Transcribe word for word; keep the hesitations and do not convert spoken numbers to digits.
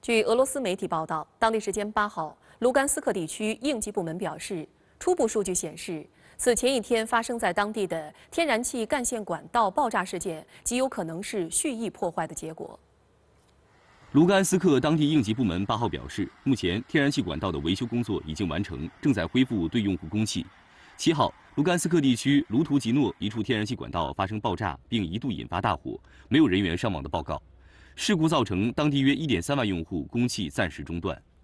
据俄罗斯媒体报道，当地时间八号，卢甘斯克地区应急部门表示，初步数据显示，此前一天发生在当地的天然气干线管道爆炸事件极有可能是蓄意破坏的结果。 卢甘斯克当地应急部门八号表示，目前天然气管道的维修工作已经完成，正在恢复对用户供气。七号，卢甘斯克地区卢图吉诺一处天然气管道发生爆炸，并一度引发大火，没有人员伤亡的报告。事故造成当地约一点三万用户供气暂时中断。